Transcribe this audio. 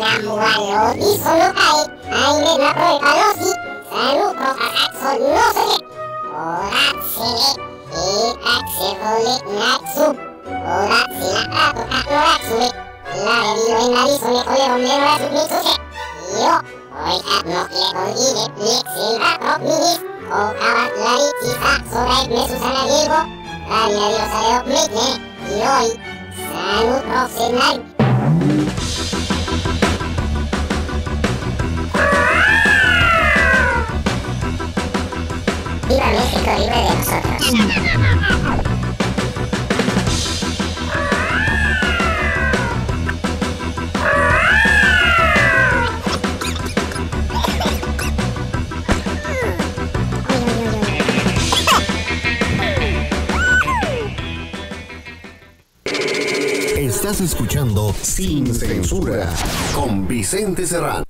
Rambualo di sono kai, hai la poi palosi, saluto cazzo no se ne. Ora se e cazzo volet natsu, ora se la capo cazzo la io in la viso ne volevo nella su mi tutte. Io poi no le condire le silva propnis, o cavat la riti cazzo red me su sanadiego, la io sarei opmete, io saluto proxenal. Viva México, libre de nosotros. Estás escuchando Sin Censura con Vicente Serrano.